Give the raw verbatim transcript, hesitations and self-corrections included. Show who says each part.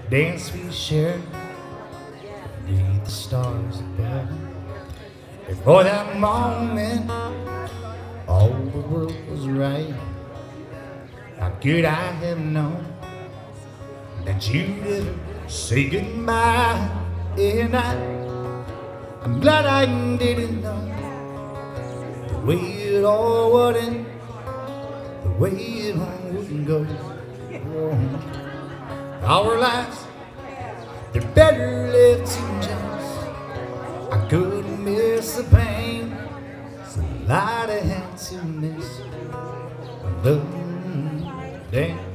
Speaker 1: dance we shared beneath the stars above. And for that moment, all the world was right. How could I have known that you'd ever say goodbye? And I, I'm glad I didn't know the way it all would end, the way it all wouldn't go. Oh, our lives, they're better left to chance. I couldn't miss the pain, so a lot I had to miss. The day